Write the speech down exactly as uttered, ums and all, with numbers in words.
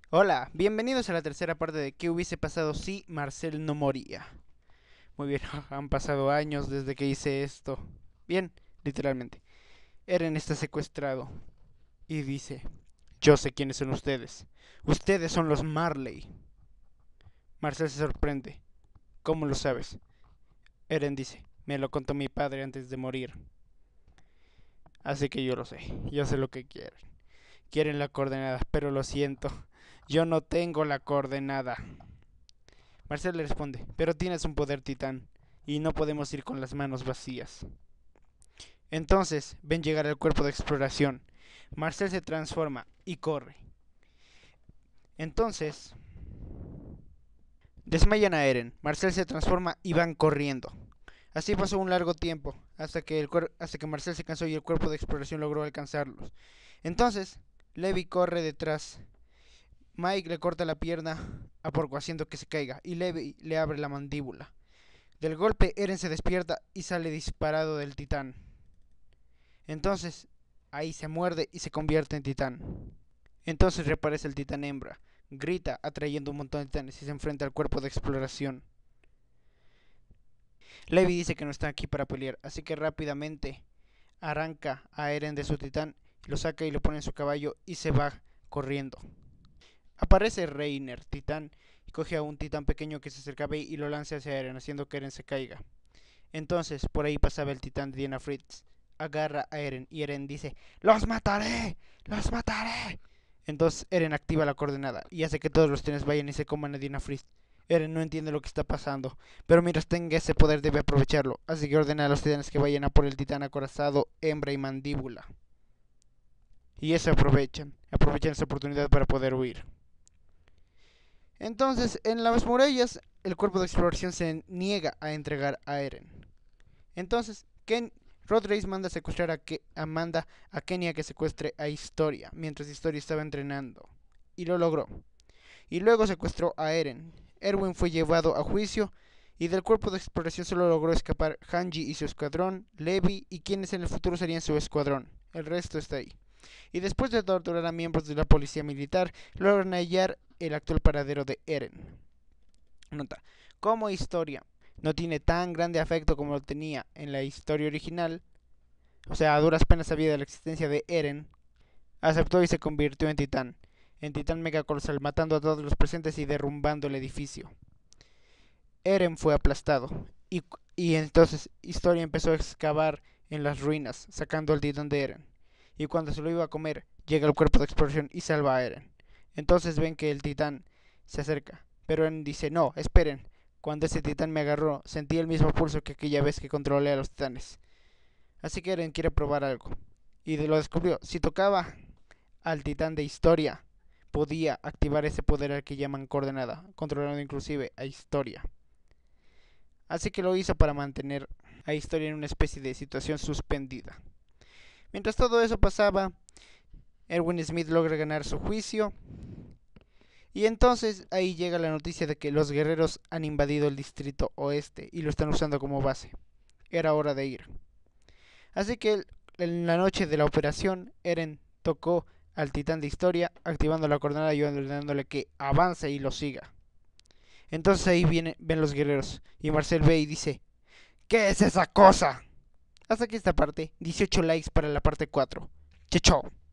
Hola, bienvenidos a la tercera parte de ¿Qué hubiese pasado si Marcel no moría? Muy bien, han pasado años desde que hice esto. Bien, literalmente. Eren está secuestrado y dice, yo sé quiénes son ustedes. Ustedes son los Marley. Marcel se sorprende. ¿Cómo lo sabes? Eren dice, me lo contó mi padre antes de morir. Así que yo lo sé, yo sé lo que quieren. Quieren la coordenada, pero lo siento, yo no tengo la coordenada. Marcel le responde, pero tienes un poder titán y no podemos ir con las manos vacías. Entonces ven llegar al cuerpo de exploración. Marcel se transforma y corre. Entonces desmayan a Eren. Marcel se transforma y van corriendo. Así pasó un largo tiempo hasta que, el cuer- hasta que Marcel se cansó y el cuerpo de exploración logró alcanzarlos. Entonces Levi corre detrás. Mike le corta la pierna a Porco haciendo que se caiga y Levi le abre la mandíbula. Del golpe, Eren se despierta y sale disparado del titán. Entonces, ahí se muerde y se convierte en titán. Entonces reaparece el titán hembra, grita atrayendo un montón de titanes y se enfrenta al cuerpo de exploración. Levi dice que no está aquí para pelear, así que rápidamente arranca a Eren de su titán, lo saca y lo pone en su caballo y se va corriendo. Aparece Reiner, titán, y coge a un titán pequeño que se acercaba y lo lanza hacia Eren, haciendo que Eren se caiga. Entonces, por ahí pasaba el titán de Diana Fritz. Agarra a Eren y Eren dice, ¡los mataré! ¡Los mataré! Entonces Eren activa la coordenada y hace que todos los titanes vayan y se coman a Diana Fritz. Eren no entiende lo que está pasando, pero mientras tenga ese poder debe aprovecharlo, así que ordena a los titanes que vayan a por el titán acorazado, hembra y mandíbula. Y eso aprovechan, aprovechan esa oportunidad para poder huir. Entonces, en las murallas, el cuerpo de exploración se niega a entregar a Eren. Entonces, Ken Rodrace manda a secuestrar a, Ke a manda a Kenia que secuestre a Historia, mientras Historia estaba entrenando. Y lo logró. Y luego secuestró a Eren. Erwin fue llevado a juicio y del cuerpo de exploración solo logró escapar Hanji y su escuadrón, Levi y quienes en el futuro serían su escuadrón. El resto está ahí. Y después de torturar a miembros de la policía militar, logran hallar el actual paradero de Eren. Nota. Como Historia no tiene tan grande afecto como lo tenía en la historia original, o sea, a duras penas sabía de la existencia de Eren, aceptó y se convirtió en titán, en titán megacolosal, matando a todos los presentes y derrumbando el edificio. Eren fue aplastado, y, y entonces Historia empezó a excavar en las ruinas, sacando al titán de Eren. Y cuando se lo iba a comer, llega el cuerpo de exploración y salva a Eren. Entonces ven que el titán se acerca, pero Eren dice, no, esperen, cuando ese titán me agarró, sentí el mismo pulso que aquella vez que controlé a los titanes. Así que Eren quiere probar algo. Y lo descubrió. Si tocaba al titán de Historia, podía activar ese poder al que llaman coordenada, controlando inclusive a Historia. Así que lo hizo para mantener a Historia en una especie de situación suspendida. Mientras todo eso pasaba, Erwin Smith logra ganar su juicio. Y entonces ahí llega la noticia de que los guerreros han invadido el distrito oeste y lo están usando como base. Era hora de ir. Así que en la noche de la operación, Eren tocó al titán de Historia, activando la coordenada y ordenándole que avance y lo siga. Entonces ahí viene, ven los guerreros y Marcel ve y dice, ¿qué es esa cosa? Hasta aquí esta parte, dieciocho likes para la parte cuatro. Chao, chao.